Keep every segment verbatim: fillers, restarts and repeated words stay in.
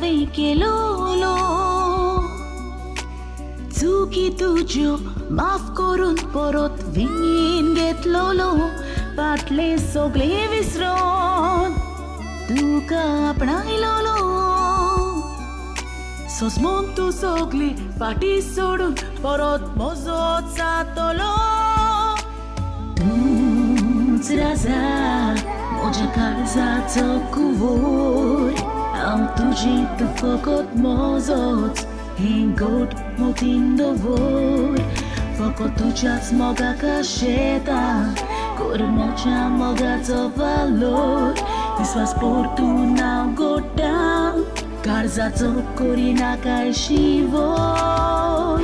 che lolo Zuki tujo maf korun porot vingin get lolo Patle sogle visron Tuka apnai lolo Sos montu sogle pati sodun porot mozot satolo Zraza moja karza tokuvor Am tujit tu fokot mozot Hingot motindovor Fokot tuchas moga kasheta Kormocha moga to valor Viswas portuna gota Karza to korina kai shivor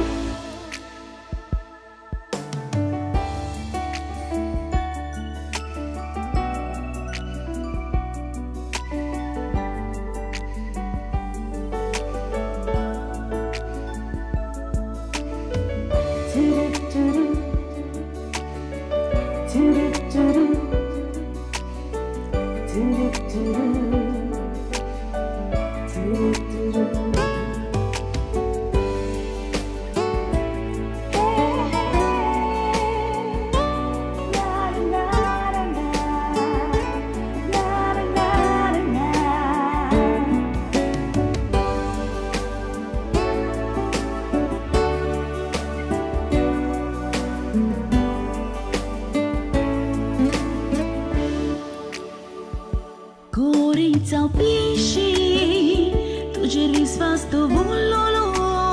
Corița piși, tu gelis vasto vololo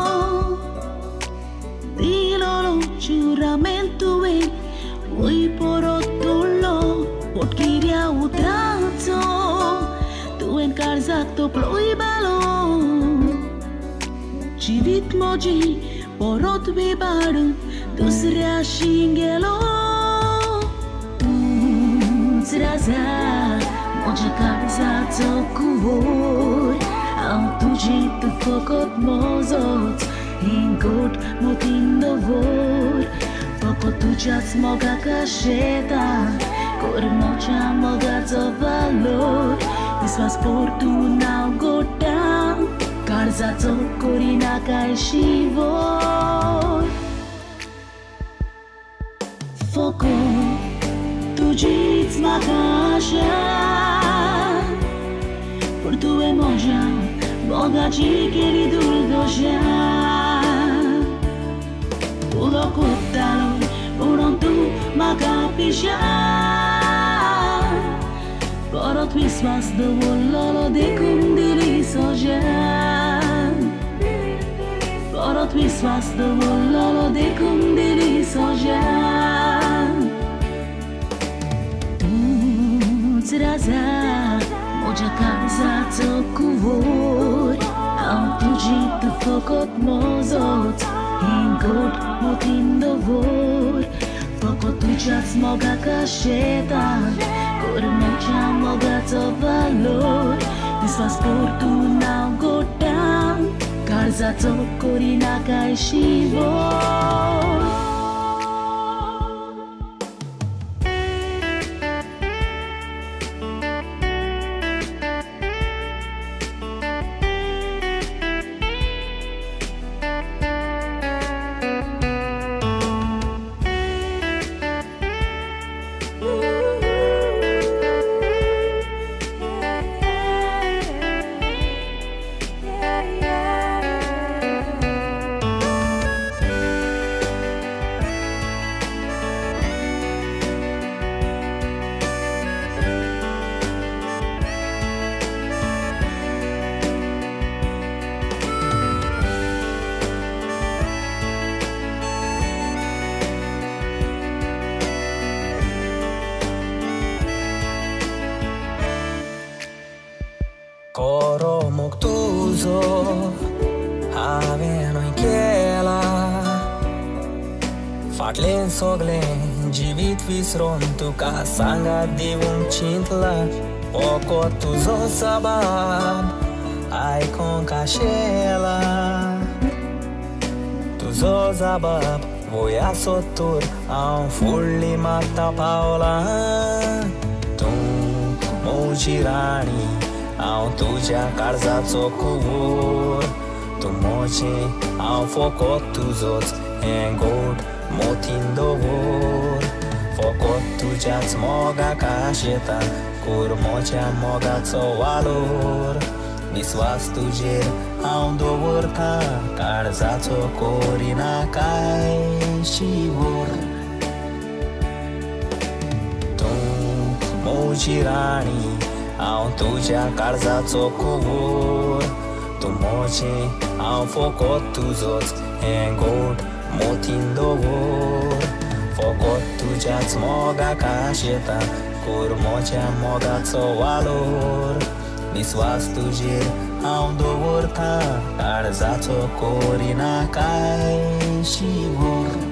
Dilolo giuramento e Poi porotolo Potkiria utrazo Tu encarzacto ploi balo Civit moji porot bebaru Dusrea shingelo Zraza Moja karza tokuvor Am tujit tu fokot mozot Hingot motindovor Fokot tuchas moga kasheta Kormocha moga to valor Viswas portuna gota Karza to korina kai shivor Fokot tujit makasha Por tu emoja, boga ci keri duldoja Ulo kutalo, uron tu makapisha Porot vismas do vololo de kundili soja Porot vismas do vololo de kundili soja Zraza Moja karza tokuvor Am tujit tu fokot mozot Hingot motindovor Fokot tuchas moga kasheta Kormocha moga to valor Viswas portuna gota Karza to korina kai shivor Coro moctuzo aveno in chiela Fatlen soglen jivit visron tu kasanga di un cintla Poco tu zo sabab ai con cachela Tu zo zabab voia sotur a un fulli matta paola Tu mo girani हांव तुज्या काळजाचो कुवोर तूं मोचें हांव फकत तुजोच हें गोड मोतीन दवर फकत तुज्याच मोगाक आशेता कोर मोच्या मोगाचो वालोर विस्वास तुजेर हांव दवरता काळजाचो कोरिना कांय शिवोर तूं म्हजी राणी हांव तुज्या काळजाचो कुवोर तूं मोचें हांव फकत तुजोच हें गोड मोतीन दवर फकत तुज्याच मोगाक आशेता कोर मोच्या मोगाचो वालोर विस्वास तुजेर हांव दवरता काळजाचो कोरिना कांय शिवोर